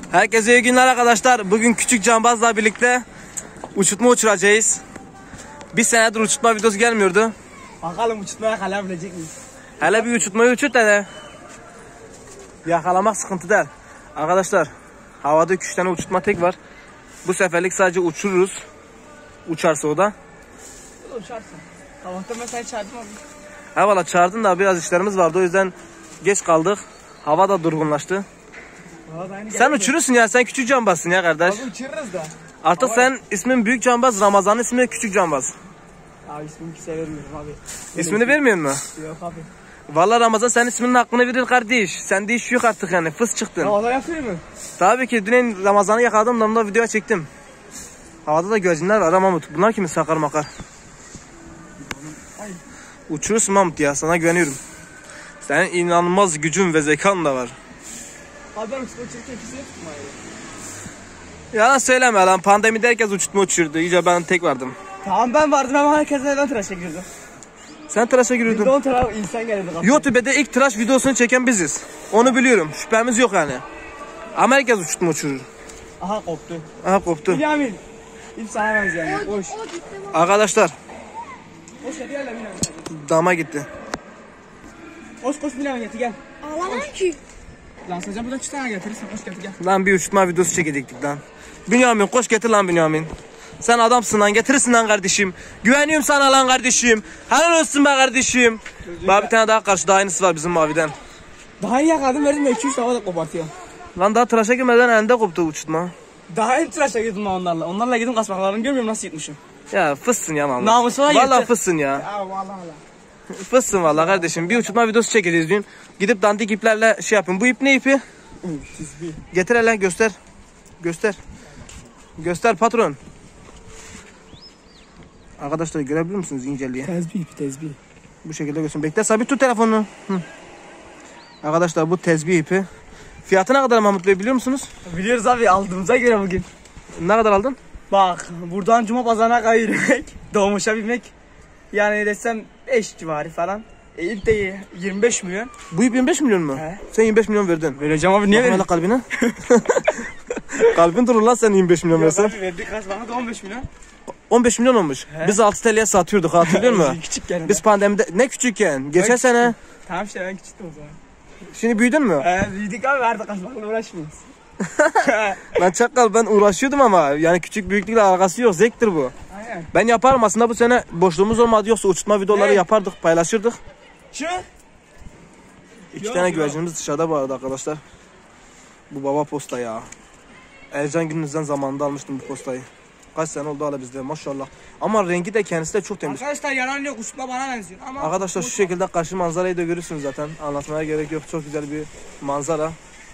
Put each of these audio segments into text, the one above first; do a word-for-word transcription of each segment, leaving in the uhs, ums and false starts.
Herkese iyi günler arkadaşlar. Bugün küçük cambazla birlikte uçurtma uçuracağız. Bir senedir uçurtma videosu gelmiyordu. Bakalım uçurtmaya kalabilecek miyiz? Hele bir uçurtmayı uçurt hele. Yakalamak sıkıntı değil. Arkadaşlar havada iki üç tane uçurtma tek var. Bu seferlik sadece uçururuz. Uçarsa o da. Uçarsın. Sabahtan ben seni çağırdım abi. Ha valla çağırdın da biraz işlerimiz vardı, o yüzden geç kaldık. Hava da durgunlaştı. Sen uçurursun ya, sen küçük cambazsın ya kardeş. Abi uçururuz da. Artık Hava... sen ismin büyük cambaz, Ramazan'ın ismi küçük cambaz. Abi ismini kimse vermiyorum abi. İsmini vermiyor mu? Yok abi. Vallahi Ramazan sen isminin hakkını verir kardeş. Sende iş yok artık yani, fıs çıktın. Ramazan yapıyor mu? Tabii ki dün Ramazan'ı yakaladım, damda videoya çektim. Havada da güvercinler var ha Mahmut. Bunlar kimin, sakar makar. Ay. Uçurursun Mahmut ya, sana güveniyorum. Senin inanılmaz gücün ve zekan da var. Abi ben uçurtma uçururken kimse yok mu? Yalan söyleme lan, pandemide herkes uçurtma uçurdu. İyice ben tek vardım. Tamam ben vardım ama herkese ben tıraşa girdim. Sen tıraşa giriyordun. Bir on taraf insan geldi. YouTube'da ilk tıraş videosunu çeken biziz. Onu biliyorum, şüphemiz yok yani. Ama herkes uçurtma uçurur. Aha koptu. Aha koptu. Bünyamin. İlk sana benziyor yani. Koş. Arkadaşlar. Koş hadi gel Bünyamin. Dama gitti. Koş koş Bünyamin getir gel. Ağlamam ki. Lan sadece buradan iki tane getirirsen koş getir gel. Lan bir uçurtma videosu çekecektik lan. Bünyamin koş getir lan Bünyamin. Sen adamsın lan, getirirsin lan kardeşim. Güveniyorum sana lan kardeşim. Helal olsun be kardeşim. Bak bir tane daha karşıda aynısı var bizim maviden. Daha iyi yakaladım verdim de iki üç tava da kopartıyor. Lan daha tıraşa girmeden elinde koptu uçurtma. Daha iyi tıraşa girdim ben onlarla. Onlarla girdim kasmaklarını görmüyorum nasıl yıkmışım. Ya fıssın ya Mahmut. Namusuna Vallahi yeter. fıssın ya. Ya vallahi Allah. Fıssın vallahi kardeşim. Bir uçurtma videosu çekeceğiz dün. Gidip dandik iplerle şey yapın. Bu ip ne ipi? Getir hele, göster. Göster. Göster patron. Arkadaşlar görebiliyor musunuz inceliği? Tezbih ipi tezbih. Bu şekilde göstereyim. Bekle sabit tut telefonunu. Hı. Arkadaşlar bu tezbih ipi. Fiyatı ne kadar Mahmut Bey biliyor musunuz? Biliyoruz abi aldığımıza göre bugün. Ne kadar aldın? Bak buradan Cuma pazarına kadar yürümek, doğmuşa binmek. Yani desem beş civarı falan. E, ilk de yirmi beş milyon. Bu ip yirmi beş milyon mu? He. Sen yirmi beş milyon verdin. Vereceğim abi niye Bakma vereyim? lan kalbine. Kalbin durur lan sen yirmi beş milyon Yok versen. abi verdik kaç bana da on beş milyon. on beş milyon olmuş. He. Biz altı TL'ye satıyorduk, hatırlıyor musun? Küçükken. Biz pandemide ne küçükken. Geçen Ben sene. Tamam işte ben küçüktüm o zaman. Şimdi büyüdün mü? Ee, büyüdük abi artık kaçmakla uğraşmıyoruz. Lan çakal, ben uğraşıyordum ama yani küçük büyüklükle alakası yok. Zevktir bu. Aynen. Ben yaparım aslında, bu sene boşluğumuz olmadı, yoksa uçurtma videoları Ne? yapardık, paylaşırdık. Şu. İki Yok, tane yok. güvercinimiz dışarıda bu arada arkadaşlar. Bu baba posta ya. Ercan gününüzden zamanında almıştım bu postayı. Kaç sene oldu hala bizde maşallah. Ama rengi de kendisi de çok temiz. Arkadaşlar yalan yok uçurtma bana benziyor ama. Arkadaşlar şu şekilde karşı manzarayı da görürsünüz zaten. Anlatmaya gerek yok. Çok güzel bir manzara.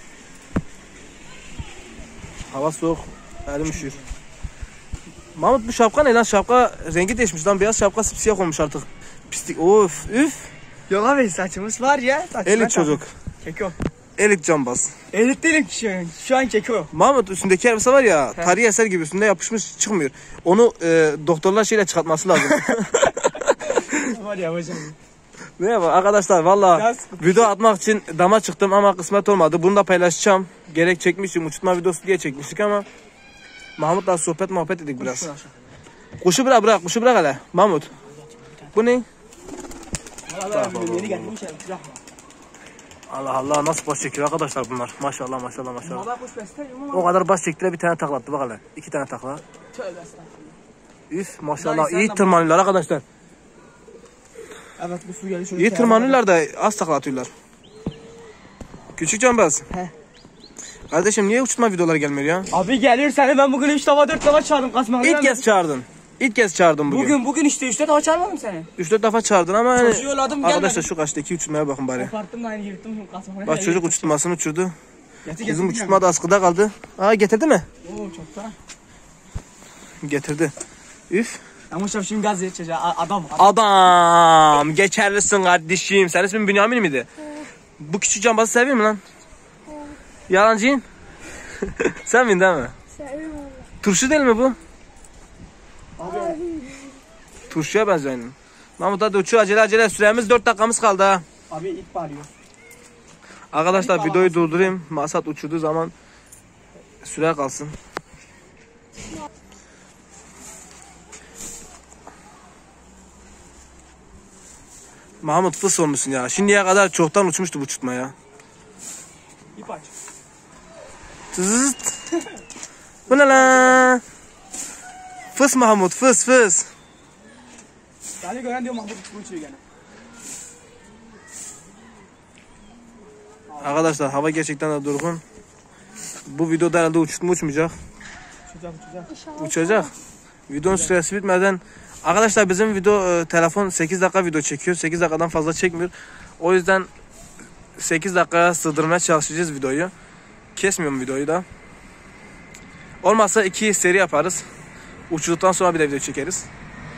Hava soğuk. Elim üşüyor. Mahmut bu şapka ne lan? Şapka rengi değişmiş lan. Beyaz şapka siyah olmuş artık. Pislik. Of üf. Yok abi saçımız var ya. Elit çocuk. Keko. Elit cambaz. Elit değilim ki şu an. Şu an keko. Mahmut üstündeki elbise var ya, tarihi eser gibi üstünde yapışmış, çıkmıyor. Onu e, doktorlar şeyle çıkartması lazım. Var ya hocam. Ne yapalım arkadaşlar, valla Biraz- video atmak için dama çıktım ama kısmet olmadı. Bunu da paylaşacağım. Gerek çekmişim, uçurtma videosu diye çekmiştik ama Mahmut'la sohbet muhabbet edik biraz. Kuşu bırak bırak, kuşu bırak hele Mahmut. Bu ne? Valla ben yeni geldim şey. Allah Allah, nasıl baş çekiyor arkadaşlar bunlar. Maşallah maşallah maşallah. Valla kuş beslemiyorum ama. O kadar baş çektiler, bir tane taklattı bak hele. İki tane takla. Tövbe estağfurullah. Üf maşallah, Daha iyi insan da- tırmanıyorlar arkadaşlar. Evet bu su geldi şöyle. İyi tırmanıyorlar da az takla atıyorlar. Küçük cambaz. He. Kardeşim niye uçurtma videoları gelmiyor ya? Abi geliyor seni ben bugün üç tava dört tava çağırdım kasmakla. İlk kez çağırdın. İlk kez çağırdım bugün. Bugün bugün işte üç tava çağırmadım seni. üç dört defa çağırdın ama yani. Çocuğu yolladım, Arkadaşlar gelmedi. şu kaçtaki uçurtmaya bakın bari. Koparttım da aynı yırttım kasmakla. Bak çocuk uçurtmasını uçurdu. Getir, Bizim getir, uçurtma da askıda kaldı. Aa getirdi mi? Oo çok da. Getirdi. Üf. Ama şef şimdi gaz yeteceğiz adam. adam. Adam. Geçerlisin kardeşim. Senin ismin Bünyamin miydi? Bu küçük cambazı seviyor mu lan? Yalancıyım. Sen miydin değil mi? Seviyorum valla. Turşu değil mi bu? Abi. Turşuya benziyor. Mahmut hadi uçuyor, acele acele, süremiz dört dakikamız kaldı ha. Abi ip bağırıyor. Arkadaşlar videoyu durdurayım. Masat uçurduğu zaman Süre kalsın. Mahmut fıs olmuşsun ya. Şimdiye kadar çoktan uçmuştu bu uçurtma ya. İp aç. Tızt. Bu ne lan? Fıs Mahmut, fıs fıs. Seni gören diyor Mahmut bu uçuyor gene. Arkadaşlar hava gerçekten de durgun. Bu videoda herhalde uçurtma uçmayacak. Uçacak uçacak. Uçacak. Videonun süresi bitmeden. Arkadaşlar bizim video e, telefon sekiz dakika video çekiyor. sekiz dakikadan fazla çekmiyor. O yüzden sekiz dakikaya sığdırmaya çalışacağız videoyu. Kesmiyorum videoyu da. Olmazsa iki seri yaparız. Uçurduktan sonra bir de video çekeriz.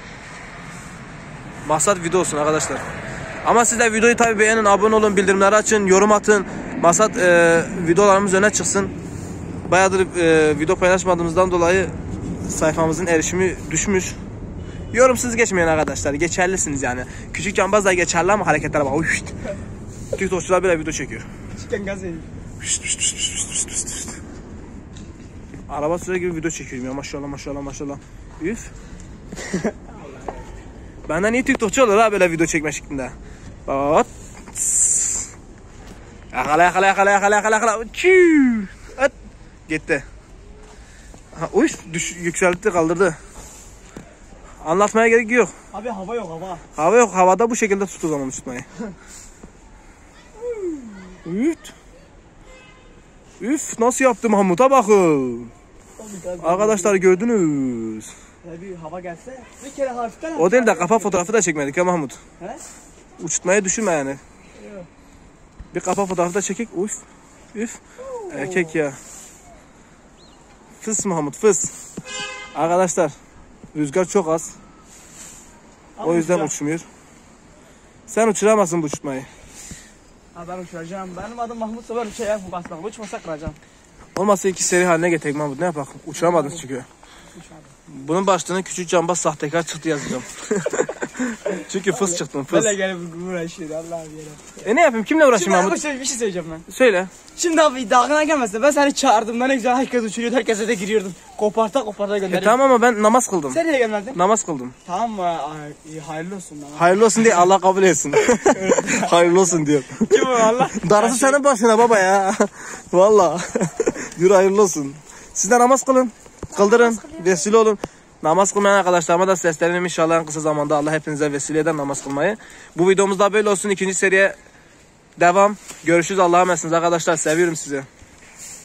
Maksat video olsun arkadaşlar. Ama siz de videoyu tabi beğenin, abone olun, bildirimleri açın, yorum atın. Maksat e, videolarımız öne çıksın. Bayağıdır e, video paylaşmadığımızdan dolayı sayfamızın erişimi düşmüş. Yorumsuz geçmeyin arkadaşlar. Geçerlisiniz yani. Küçük cambaz da geçerli ama hareketlere bak. TikTokçular bile video çekiyor. Çıkan gaz veriyor. Araba süre gibi video çekiyorum ya. Maşallah maşallah maşallah. Üf. Benden iyi TikTokçu olur ha böyle video çekme şeklinde. Bak. Yakala yakala yakala yakala yakala yakala. At. Gitti. Ha, uy, düş, yükseltti kaldırdı. Anlatmaya gerek yok. Abi hava yok hava. Hava yok, havada bu şekilde tuttu zaman tutmayı. Üf. Üf, nasıl yaptım Mahmut'a bakın. Arkadaşlar gördünüz. Ya bir hava gelse bir kere hafiften. O değil de kafa fotoğrafı da çekmedik ya Mahmut. He? Uçurtmayı düşünme yani. Yok. Bir kafa fotoğrafı da çekik. Üf. Üf. Erkek ya. Fıs Mahmut fıs. Arkadaşlar rüzgar çok az. O yüzden uçmuyor. Sen uçuramazsın bu uçurtmayı. Ha ben uçuracağım. Benim adım Mahmut Sever uçaya bu basmak. Uçmasa kıracağım. Olmazsa iki seri haline getirek Mahmut. Ne yapak? Uçuramadın çünkü. Bunun başlığına küçük cambaz sahtekar çıktı yazacağım. Çünkü fıs çıktın fıs. Böyle gelip uğraşıyor Allah'ım yere. E ne yapayım? Kimle uğraşayım Şimdi Mahmut? bir şey, bir şey söyleyeceğim ben. Söyle. Şimdi abi dağına gelmezse ben seni çağırdım. Ben ne güzel herkes uçuruyordu. Herkese de giriyordum. Koparta koparta E gönderiyordum. tamam ama ben namaz kıldım. Sen niye gelmedin? Namaz kıldım. Tamam mı? Ay, iyi, hayırlı olsun bana. Hayırlı olsun diye Allah kabul etsin. Hayırlı olsun diyor. Kim o Allah? Darısı senin başına baba ya. Valla. Yürü hayırlı olsun. Siz de namaz kılın. Kıldırın. Vesile olun. Namaz kılmayan arkadaşlarıma da seslerim inşallah en kısa zamanda Allah hepinize vesile eder namaz kılmayı. Bu videomuzda böyle olsun. İkinci seriye devam. Görüşürüz. Allah'a emanetsiniz arkadaşlar. Seviyorum sizi.